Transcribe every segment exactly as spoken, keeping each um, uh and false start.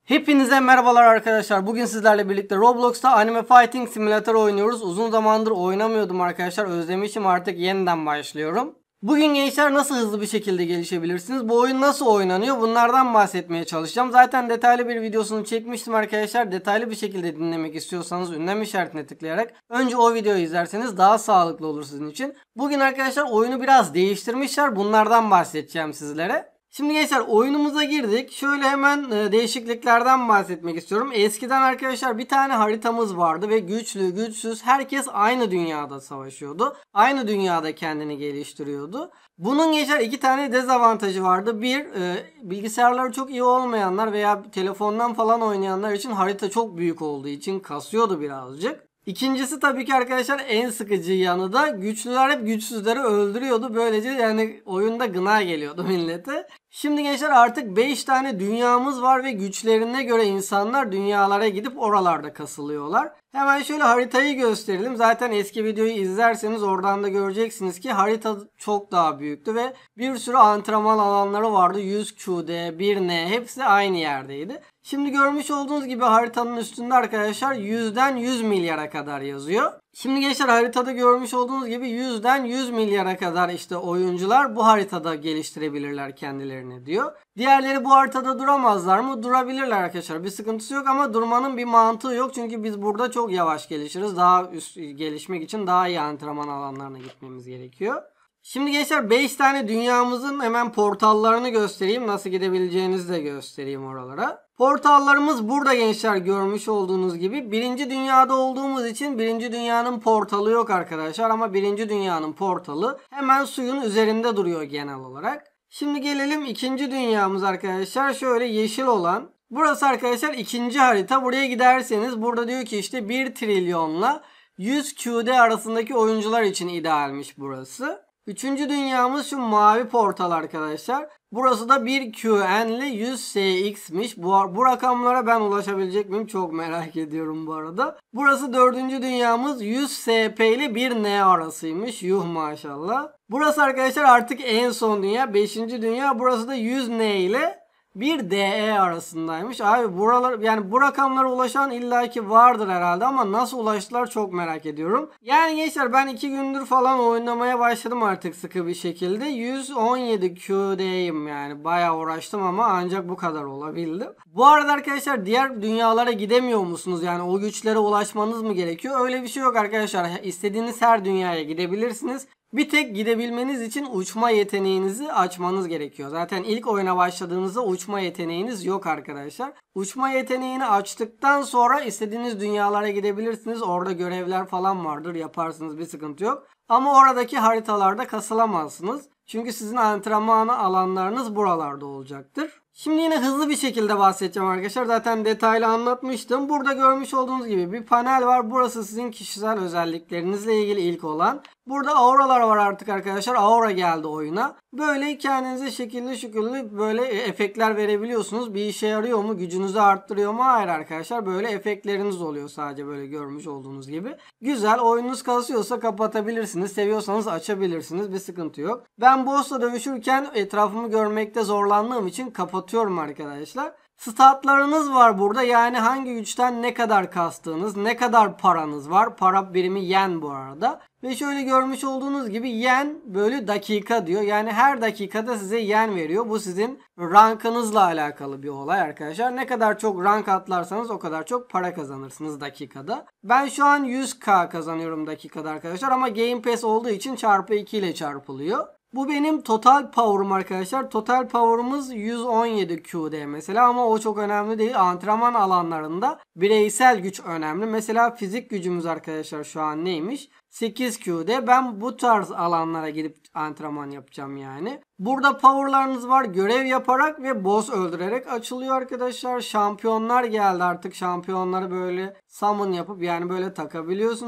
Hepinize merhabalar arkadaşlar. Bugün sizlerle birlikte Roblox'ta Anime Fighting Simulator oynuyoruz. Uzun zamandır oynamıyordum arkadaşlar. Özlemişim, artık yeniden başlıyorum. Bugün gençler nasıl hızlı bir şekilde gelişebilirsiniz? Bu oyun nasıl oynanıyor? Bunlardan bahsetmeye çalışacağım. Zaten detaylı bir videosunu çekmiştim arkadaşlar. Detaylı bir şekilde dinlemek istiyorsanız ünlem işaretine tıklayarak önce o videoyu izlerseniz daha sağlıklı olur sizin için. Bugün arkadaşlar oyunu biraz değiştirmişler. Bunlardan bahsedeceğim sizlere. Şimdi gençler oyunumuza girdik. Şöyle hemen e, değişikliklerden bahsetmek istiyorum. Eskiden arkadaşlar bir tane haritamız vardı ve güçlü, güçsüz herkes aynı dünyada savaşıyordu. Aynı dünyada kendini geliştiriyordu. Bunun gençler iki tane dezavantajı vardı. Bir, e, bilgisayarları çok iyi olmayanlar veya telefondan falan oynayanlar için harita çok büyük olduğu için kasıyordu birazcık. İkincisi tabii ki arkadaşlar en sıkıcı yanı da güçlüler hep güçsüzleri öldürüyordu. Böylece yani oyunda gına geliyordu millete. Şimdi gençler artık beş tane dünyamız var ve güçlerine göre insanlar dünyalara gidip oralarda kasılıyorlar. Hemen şöyle haritayı gösterelim. Zaten eski videoyu izlerseniz oradan da göreceksiniz ki harita çok daha büyüktü ve bir sürü antrenman alanları vardı. yüz Q D, bir N hepsi aynı yerdeydi. Şimdi görmüş olduğunuz gibi haritanın üstünde arkadaşlar yüzden yüz milyara kadar yazıyor. Şimdi gençler haritada görmüş olduğunuz gibi yüzden yüz milyara kadar işte oyuncular bu haritada geliştirebilirler kendilerini diyor. Diğerleri bu haritada duramazlar mı? Durabilirler arkadaşlar. Bir sıkıntısı yok ama durmanın bir mantığı yok. Çünkü biz burada çok yavaş gelişiriz. Daha üst gelişmek için daha iyi antrenman alanlarına gitmemiz gerekiyor. Şimdi gençler beş tane dünyamızın hemen portallarını göstereyim. Nasıl gidebileceğinizi de göstereyim oralara. Portallarımız burada gençler, görmüş olduğunuz gibi. Birinci dünyada olduğumuz için birinci dünyanın portalı yok arkadaşlar. Ama birinci dünyanın portalı hemen suyun üzerinde duruyor genel olarak. Şimdi gelelim ikinci dünyamız arkadaşlar. Şöyle yeşil olan. Burası arkadaşlar ikinci harita. Buraya giderseniz burada diyor ki işte bir trilyonla yüz Q D arasındaki oyuncular için idealmiş burası. Üçüncü dünyamız şu mavi portal arkadaşlar. Burası da bir Q N ile yüz S X'miş. Bu, bu rakamlara ben ulaşabilecek miyim? Çok merak ediyorum bu arada. Burası dördüncü dünyamız yüz S P ile bir N arasıymış. Yuh maşallah. Burası arkadaşlar artık en son dünya. Beşinci dünya. Burası da yüz N ile bir D E arasındaymış. Abi buralar, yani bu rakamlara ulaşan illaki vardır herhalde ama nasıl ulaştılar çok merak ediyorum. Yani gençler ben iki gündür falan oynamaya başladım artık sıkı bir şekilde. yüz on yedi Q D'yim yani. Bayağı uğraştım ama ancak bu kadar olabildim. Bu arada arkadaşlar diğer dünyalara gidemiyor musunuz? Yani o güçlere ulaşmanız mı gerekiyor? Öyle bir şey yok arkadaşlar. İstediğiniz her dünyaya gidebilirsiniz. Bir tek gidebilmeniz için uçma yeteneğinizi açmanız gerekiyor. Zaten ilk oyuna başladığınızda uçma yeteneğiniz yok arkadaşlar. Uçma yeteneğini açtıktan sonra istediğiniz dünyalara gidebilirsiniz. Orada görevler falan vardır, yaparsınız, bir sıkıntı yok. Ama oradaki haritalarda kasılamazsınız. Çünkü sizin antrenman alanlarınız buralarda olacaktır. Şimdi yine hızlı bir şekilde bahsedeceğim arkadaşlar. Zaten detaylı anlatmıştım. Burada görmüş olduğunuz gibi bir panel var. Burası sizin kişisel özelliklerinizle ilgili ilk olan. Burada auralar var artık arkadaşlar. Aura geldi oyuna. Böyle kendinize şekilli şükürlü böyle efektler verebiliyorsunuz. Bir işe yarıyor mu? Gücünüzü arttırıyor mu? Hayır arkadaşlar. Böyle efektleriniz oluyor sadece, böyle görmüş olduğunuz gibi. Güzel. Oyununuz kasıyorsa kapatabilirsiniz. Seviyorsanız açabilirsiniz. Bir sıkıntı yok. Ben boss'la dövüşürken etrafımı görmekte zorlandığım için kapatıyorum arkadaşlar. Statlarınız var burada. Yani hangi güçten ne kadar kastığınız, ne kadar paranız var. Para birimi yen bu arada. Ve şöyle görmüş olduğunuz gibi yen bölü dakika diyor. Yani her dakikada size yen veriyor. Bu sizin rankınızla alakalı bir olay arkadaşlar. Ne kadar çok rank atlarsanız o kadar çok para kazanırsınız dakikada. Ben şu an yüz K kazanıyorum dakikada arkadaşlar. Ama Game Pass olduğu için çarpı iki ile çarpılıyor. Bu benim total power'ım arkadaşlar. Total power'ımız yüz on yedi Q D mesela ama o çok önemli değil. Antrenman alanlarında bireysel güç önemli. Mesela fizik gücümüz arkadaşlar şu an neymiş? sekiz Q D. Ben bu tarz alanlara gidip antrenman yapacağım yani. Burada power'larınız var. Görev yaparak ve boss öldürerek açılıyor arkadaşlar. Şampiyonlar geldi artık. Şampiyonları böyle summon yapıp yani böyle takabiliyorsunuz.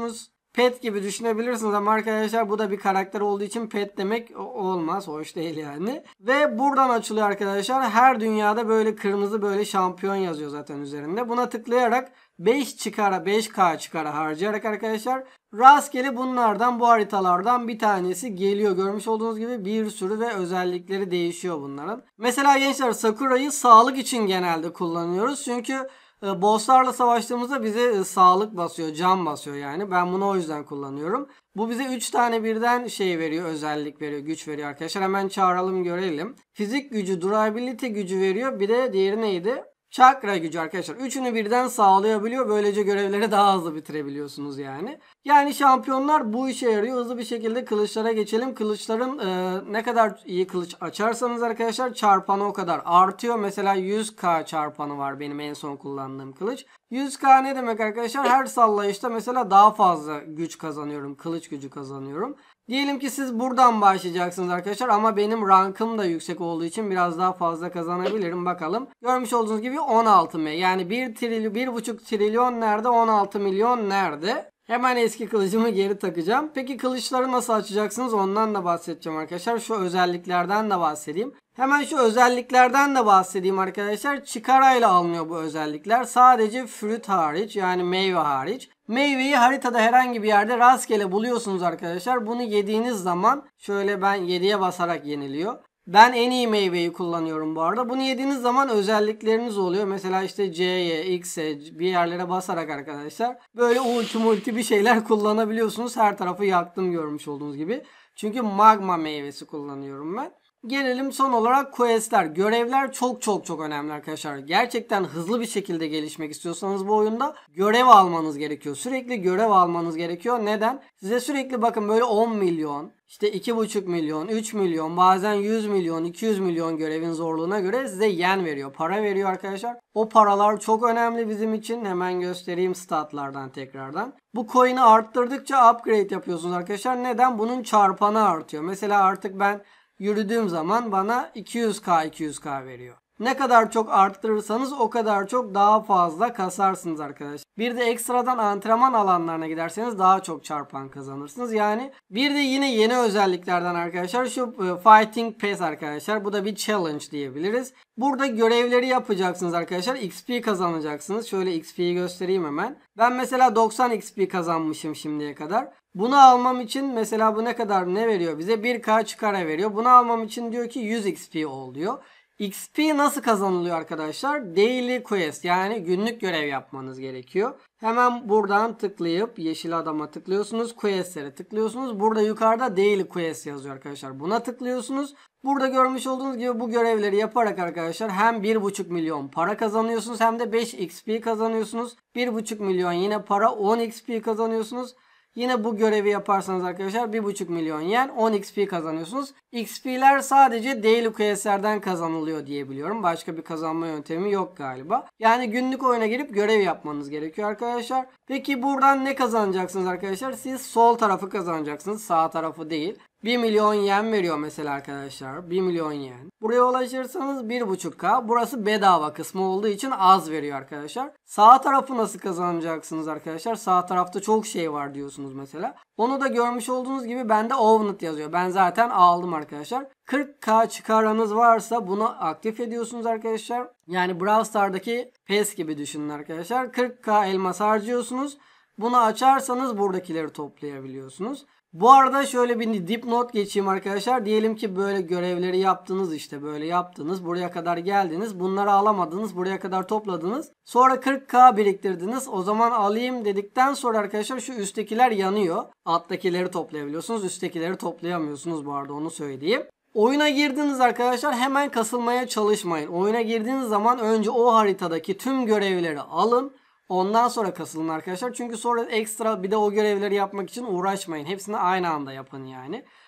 Pet gibi düşünebilirsiniz ama arkadaşlar bu da bir karakter olduğu için pet demek olmaz. Hoş değil yani. Ve buradan açılıyor arkadaşlar. Her dünyada böyle kırmızı böyle şampiyon yazıyor zaten üzerinde. Buna tıklayarak beş çıkara beş K çıkara harcayarak arkadaşlar rastgele bunlardan, bu haritalardan bir tanesi geliyor. Görmüş olduğunuz gibi bir sürü ve özellikleri değişiyor bunların. Mesela gençler Sakura'yı sağlık için genelde kullanıyoruz. Çünkü bosslarla savaştığımızda bize sağlık basıyor, can basıyor yani. Ben bunu o yüzden kullanıyorum. Bu bize üç tane birden şey veriyor, özellik veriyor, güç veriyor arkadaşlar. Hemen çağıralım görelim. Fizik gücü, durability gücü veriyor. Bir de diğeri neydi? Çakra gücü arkadaşlar. Üçünü birden sağlayabiliyor. Böylece görevleri daha hızlı bitirebiliyorsunuz yani. Yani şampiyonlar bu işe yarıyor. Hızlı bir şekilde kılıçlara geçelim. Kılıçların e, ne kadar iyi kılıç açarsanız arkadaşlar çarpanı o kadar artıyor. Mesela yüz K çarpanı var benim en son kullandığım kılıç. yüz K ne demek arkadaşlar? Her sallayışta mesela daha fazla güç kazanıyorum. Kılıç gücü kazanıyorum. Diyelim ki siz buradan başlayacaksınız arkadaşlar ama benim rankım da yüksek olduğu için biraz daha fazla kazanabilirim. Bakalım. Görmüş olduğunuz gibi on altı M. Yani bir trilyon, bir buçuk trilyon nerede? on altı milyon nerede? Hemen eski kılıcımı geri takacağım. Peki kılıçları nasıl açacaksınız? Ondan da bahsedeceğim arkadaşlar. Şu özelliklerden de bahsedeyim. Hemen şu özelliklerden de bahsedeyim arkadaşlar. Çıkarayla alınıyor bu özellikler. Sadece fruit hariç, yani meyve hariç. Meyveyi haritada herhangi bir yerde rastgele buluyorsunuz arkadaşlar. Bunu yediğiniz zaman şöyle ben yediye basarak yeniliyor. Ben en iyi meyveyi kullanıyorum bu arada. Bunu yediğiniz zaman özellikleriniz oluyor. Mesela işte C'ye, X'e bir yerlere basarak arkadaşlar böyle ulti multi bir şeyler kullanabiliyorsunuz. Her tarafı yaktım görmüş olduğunuz gibi. Çünkü magma meyvesi kullanıyorum ben. Gelelim son olarak questler. Görevler çok çok çok önemli arkadaşlar. Gerçekten hızlı bir şekilde gelişmek istiyorsanız bu oyunda görev almanız gerekiyor. Sürekli görev almanız gerekiyor. Neden? Size sürekli bakın böyle on milyon, işte iki buçuk milyon, üç milyon, bazen yüz milyon, iki yüz milyon görevin zorluğuna göre size yen veriyor. Para veriyor arkadaşlar. O paralar çok önemli bizim için. Hemen göstereyim statlardan tekrardan. Bu coin'i arttırdıkça upgrade yapıyorsunuz arkadaşlar. Neden? Bunun çarpanı artıyor. Mesela artık ben yürüdüğüm zaman bana iki yüz K iki yüz K veriyor. Ne kadar çok arttırırsanız o kadar çok daha fazla kasarsınız arkadaşlar. Bir de ekstradan antrenman alanlarına giderseniz daha çok çarpan kazanırsınız. Yani bir de yine yeni özelliklerden arkadaşlar şu Fighting Pass arkadaşlar. Bu da bir challenge diyebiliriz. Burada görevleri yapacaksınız arkadaşlar. X P kazanacaksınız. Şöyle X P'yi göstereyim hemen. Ben mesela doksan X P kazanmışım şimdiye kadar. Bunu almam için mesela bu ne kadar ne veriyor bize? bir K çıkara veriyor. Bunu almam için diyor ki yüz X P ol diyor. X P nasıl kazanılıyor arkadaşlar? Daily Quest, yani günlük görev yapmanız gerekiyor. Hemen buradan tıklayıp yeşil adama tıklıyorsunuz. Quest'lere tıklıyorsunuz. Burada yukarıda Daily Quest yazıyor arkadaşlar. Buna tıklıyorsunuz. Burada görmüş olduğunuz gibi bu görevleri yaparak arkadaşlar hem bir buçuk milyon para kazanıyorsunuz hem de beş X P kazanıyorsunuz. bir buçuk milyon yine para, on X P kazanıyorsunuz. Yine bu görevi yaparsanız arkadaşlar bir buçuk milyon yen, on X P kazanıyorsunuz. X P'ler sadece Daily Quest'lerden kazanılıyor diye biliyorum. Başka bir kazanma yöntemi yok galiba. Yani günlük oyuna girip görev yapmanız gerekiyor arkadaşlar. Peki buradan ne kazanacaksınız arkadaşlar? Siz sol tarafı kazanacaksınız, sağ tarafı değil. bir milyon yen veriyor mesela arkadaşlar. bir milyon yen. Buraya ulaşırsanız bir buçuk K. Burası bedava kısmı olduğu için az veriyor arkadaşlar. Sağ tarafı nasıl kazanacaksınız arkadaşlar? Sağ tarafta çok şey var diyorsunuz mesela. Onu da görmüş olduğunuz gibi bende Owned yazıyor. Ben zaten aldım arkadaşlar. kırk K çıkaranız varsa bunu aktif ediyorsunuz arkadaşlar. Yani Brawl Stars'daki PES gibi düşünün arkadaşlar. kırk K elmas harcıyorsunuz. Bunu açarsanız buradakileri toplayabiliyorsunuz. Bu arada şöyle bir dipnot geçeyim arkadaşlar. Diyelim ki böyle görevleri yaptınız, işte böyle yaptınız. Buraya kadar geldiniz. Bunları alamadınız. Buraya kadar topladınız. Sonra kırk K biriktirdiniz. O zaman alayım dedikten sonra arkadaşlar şu üsttekiler yanıyor. Alttakileri toplayabiliyorsunuz. Üsttekileri toplayamıyorsunuz bu arada, onu söyleyeyim. Oyuna girdiniz arkadaşlar, hemen kasılmaya çalışmayın. Oyuna girdiğiniz zaman önce o haritadaki tüm görevleri alın. Ondan sonra kasılın arkadaşlar. Çünkü sonra ekstra bir de o görevleri yapmak için uğraşmayın. Hepsini aynı anda yapın yani.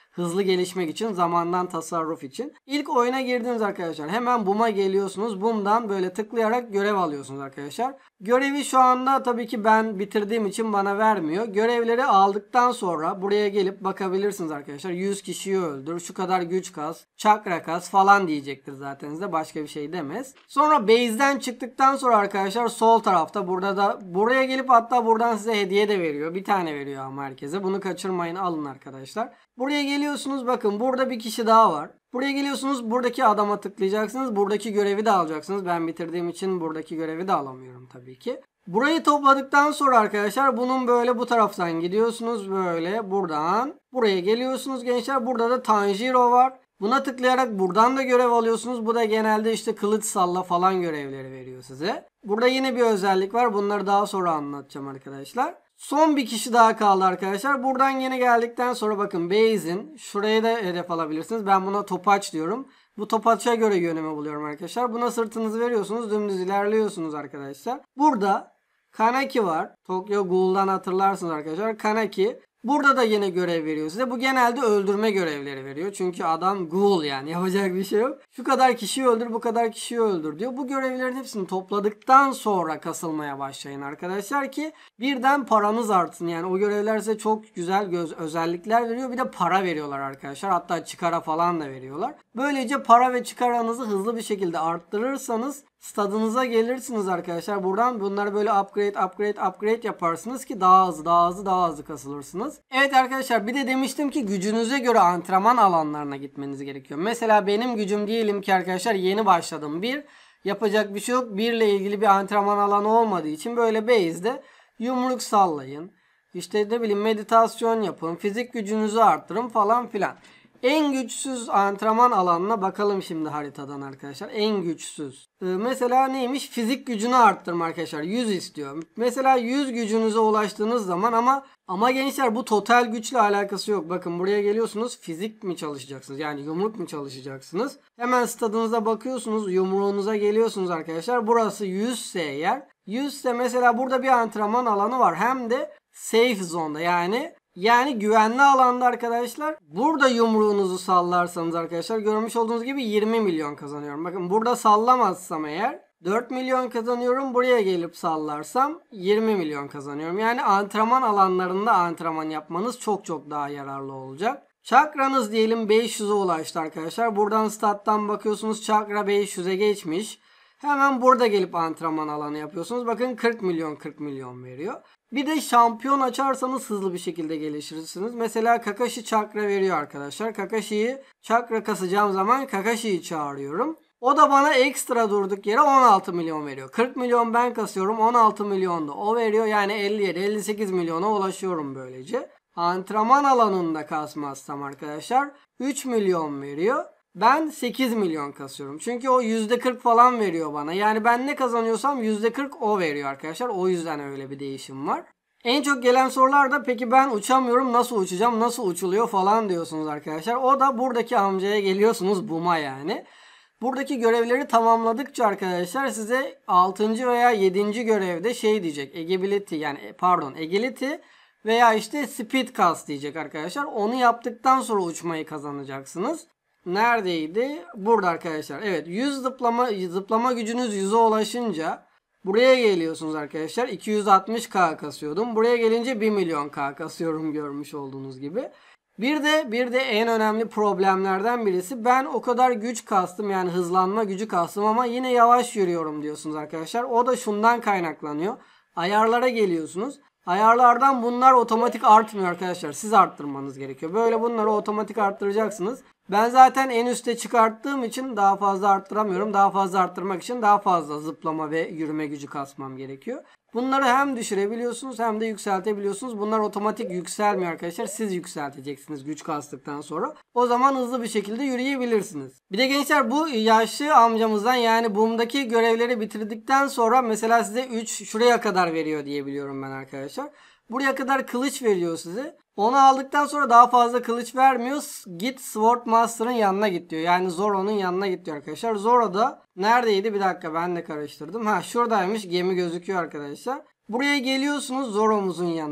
Hızlı gelişmek için, zamandan tasarruf için. İlk oyuna girdiniz arkadaşlar. Hemen Boom'a geliyorsunuz. Boom'dan böyle tıklayarak görev alıyorsunuz arkadaşlar. Görevi şu anda tabii ki ben bitirdiğim için bana vermiyor. Görevleri aldıktan sonra buraya gelip bakabilirsiniz arkadaşlar. yüz kişiyi öldür, şu kadar güç kas, çakra kas falan diyecektir zaten size. Başka bir şey demez. Sonra base'den çıktıktan sonra arkadaşlar sol tarafta burada da buraya gelip hatta buradan size hediye de veriyor. Bir tane veriyor ama herkese. Bunu kaçırmayın, alın arkadaşlar. Buraya geliyorsunuz, bakın burada bir kişi daha var. Buraya geliyorsunuz, buradaki adama tıklayacaksınız. Buradaki görevi de alacaksınız. Ben bitirdiğim için buradaki görevi de alamıyorum tabii ki. Burayı topladıktan sonra arkadaşlar bunun böyle bu taraftan gidiyorsunuz, böyle buradan buraya geliyorsunuz gençler. Burada da Tanjiro var. Buna tıklayarak buradan da görev alıyorsunuz. Bu da genelde işte kılıç salla falan görevleri veriyor size. Burada yine bir özellik var. Bunları daha sonra anlatacağım arkadaşlar. Son bir kişi daha kaldı arkadaşlar. Buradan yine geldikten sonra bakın base'in şuraya da hedef alabilirsiniz. Ben buna topaç diyorum. Bu topaça göre yönemi buluyorum arkadaşlar. Buna sırtınızı veriyorsunuz. Dümdüz ilerliyorsunuz arkadaşlar. Burada Kaneki var. Tokyo Ghoul'dan hatırlarsınız arkadaşlar. Kaneki. Burada da yine görev veriyor size. Bu genelde öldürme görevleri veriyor. Çünkü adam ghoul, yani yapacak bir şey yok. Şu kadar kişiyi öldür, bu kadar kişiyi öldür diyor. Bu görevlerin hepsini topladıktan sonra kasılmaya başlayın arkadaşlar ki birden paranız artsın. Yani o görevler size çok güzel göz özellikler veriyor. Bir de para veriyorlar arkadaşlar. Hatta çıkara falan da veriyorlar. Böylece para ve çıkaranızı hızlı bir şekilde arttırırsanız stadınıza gelirsiniz arkadaşlar. Buradan bunları böyle upgrade upgrade upgrade yaparsınız ki daha hızlı daha hızlı daha hızlı kasılırsınız. Evet arkadaşlar, bir de demiştim ki gücünüze göre antrenman alanlarına gitmeniz gerekiyor. Mesela benim gücüm diyelim ki arkadaşlar yeni başladım. Bir, yapacak bir şey yok. Bir ile ilgili bir antrenman alanı olmadığı için böyle base'de yumruk sallayın. İşte ne bileyim meditasyon yapın. Fizik gücünüzü arttırın falan filan. En güçsüz antrenman alanına bakalım şimdi haritadan arkadaşlar. En güçsüz. Ee, mesela neymiş? Fizik gücünü arttırma arkadaşlar. yüz istiyor. Mesela yüz gücünüze ulaştığınız zaman ama ama gençler bu total güçle alakası yok. Bakın buraya geliyorsunuz. Fizik mi çalışacaksınız? Yani yumruk mu çalışacaksınız? Hemen stadınıza bakıyorsunuz. Yumruğunuza geliyorsunuz arkadaşlar. Burası yüz ise eğer. yüz ise mesela burada bir antrenman alanı var. Hem de safe zone'da, yani Yani güvenli alanda arkadaşlar. Burada yumruğunuzu sallarsanız arkadaşlar görmüş olduğunuz gibi yirmi milyon kazanıyorum. Bakın burada sallamazsam eğer dört milyon kazanıyorum. Buraya gelip sallarsam yirmi milyon kazanıyorum. Yani antrenman alanlarında antrenman yapmanız çok çok daha yararlı olacak. Çakranız diyelim beş yüze ulaştı arkadaşlar. Buradan stat'tan bakıyorsunuz, çakra beş yüze geçmiş. Hemen burada gelip antrenman alanı yapıyorsunuz. Bakın kırk milyon kırk milyon veriyor. Bir de şampiyon açarsanız hızlı bir şekilde gelişirirsiniz. Mesela Kakashi çakra veriyor arkadaşlar. Kakashi'yi çakra kasacağım zaman Kakashi'yi çağırıyorum. O da bana ekstra durduk yere on altı milyon veriyor. kırk milyon ben kasıyorum, on altı milyon da o veriyor. Yani elli yedi elli sekiz milyona ulaşıyorum böylece. Antrenman alanında kasmazsam arkadaşlar üç milyon veriyor. Ben sekiz milyon kasıyorum. Çünkü o yüzde kırk falan veriyor bana. Yani ben ne kazanıyorsam yüzde kırk o veriyor arkadaşlar. O yüzden öyle bir değişim var. En çok gelen sorular da peki ben uçamıyorum, nasıl uçacağım, nasıl uçuluyor falan diyorsunuz arkadaşlar. O da buradaki amcaya geliyorsunuz, Boom'a yani. Buradaki görevleri tamamladıkça arkadaşlar size altıncı veya yedinci görevde şey diyecek. Agility, yani pardon agility veya işte speed cast diyecek arkadaşlar. Onu yaptıktan sonra uçmayı kazanacaksınız. Neredeydi? Burada arkadaşlar. Evet, yüz zıplama zıplama gücünüz yüze ulaşınca buraya geliyorsunuz arkadaşlar. iki yüz altmış K kasıyordum. Buraya gelince bir milyon K kasıyorum görmüş olduğunuz gibi. Bir de bir de en önemli problemlerden birisi, ben o kadar güç kastım, yani hızlanma gücü kastım ama yine yavaş yürüyorum diyorsunuz arkadaşlar. O da şundan kaynaklanıyor. Ayarlara geliyorsunuz. Ayarlardan bunlar otomatik artmıyor arkadaşlar. Siz arttırmanız gerekiyor. Böyle bunları otomatik arttıracaksınız. Ben zaten en üste çıkarttığım için daha fazla arttıramıyorum. Daha fazla arttırmak için daha fazla zıplama ve yürüme gücü kasmam gerekiyor. Bunları hem düşürebiliyorsunuz hem de yükseltebiliyorsunuz. Bunlar otomatik yükselmiyor arkadaşlar. Siz yükselteceksiniz güç kastıktan sonra. O zaman hızlı bir şekilde yürüyebilirsiniz. Bir de gençler, bu yaşlı amcamızdan, yani Boom'daki görevleri bitirdikten sonra mesela size üç şuraya kadar veriyor diye biliyorum ben arkadaşlar. Buraya kadar kılıç veriyor size. Onu aldıktan sonra daha fazla kılıç vermiyor. Git Sword Master'ın yanına git diyor. Yani Zoro'nun yanına git diyor arkadaşlar. Zoro da neredeydi? Bir dakika, ben de karıştırdım. Ha, şuradaymış. Gemi gözüküyor arkadaşlar. Buraya geliyorsunuz Zoro'muzun yanına.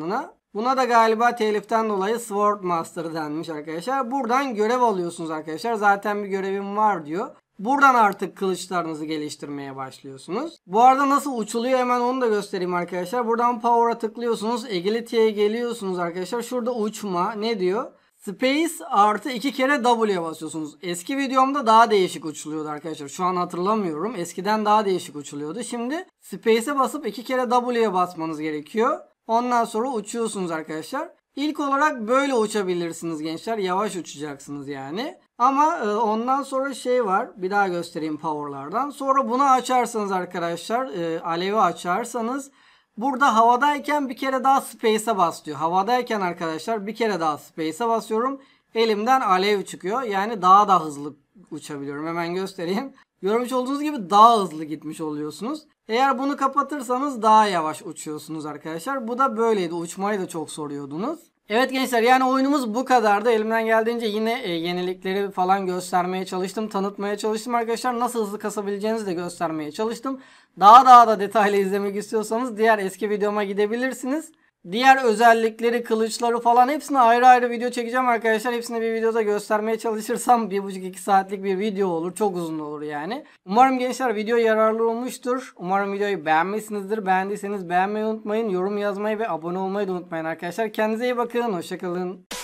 Buna da galiba teliften dolayı Sword Master denmiş arkadaşlar. Buradan görev alıyorsunuz arkadaşlar. Zaten bir görevim var diyor. Buradan artık kılıçlarınızı geliştirmeye başlıyorsunuz. Bu arada nasıl uçuluyor hemen onu da göstereyim arkadaşlar. Buradan Power'a tıklıyorsunuz. Agility'ye geliyorsunuz arkadaşlar. Şurada uçma ne diyor? Space artı iki kere W'ye basıyorsunuz. Eski videomda daha değişik uçuluyordu arkadaşlar. Şu an hatırlamıyorum. Eskiden daha değişik uçuluyordu. Şimdi Space'e basıp iki kere W'ye basmanız gerekiyor. Ondan sonra uçuyorsunuz arkadaşlar. İlk olarak böyle uçabilirsiniz gençler. Yavaş uçacaksınız yani. Ama e, ondan sonra şey var. Bir daha göstereyim power'lardan. Sonra bunu açarsanız arkadaşlar. E, alevi açarsanız. Burada havadayken bir kere daha space'e bas diyor. Havadayken arkadaşlar bir kere daha space'e basıyorum. Elimden alev çıkıyor. Yani daha da hızlı uçabiliyorum. Hemen göstereyim. Görmüş olduğunuz gibi daha hızlı gitmiş oluyorsunuz. Eğer bunu kapatırsanız daha yavaş uçuyorsunuz arkadaşlar. Bu da böyleydi. Uçmayı da çok soruyordunuz. Evet gençler, yani oyunumuz bu kadardı. Elimden geldiğince yine e, yenilikleri falan göstermeye çalıştım. Tanıtmaya çalıştım arkadaşlar. Nasıl hızlı kasabileceğinizi de göstermeye çalıştım. Daha daha da detaylı izlemek istiyorsanız diğer eski videoma gidebilirsiniz. Diğer özellikleri, kılıçları falan hepsine ayrı ayrı video çekeceğim arkadaşlar. Hepsini bir videoda göstermeye çalışırsam bir buçuk iki saatlik bir video olur. Çok uzun olur yani. Umarım gençler video yararlı olmuştur. Umarım videoyu beğenmişsinizdir. Beğendiyseniz beğenmeyi unutmayın. Yorum yazmayı ve abone olmayı da unutmayın arkadaşlar. Kendinize iyi bakın. Hoşçakalın.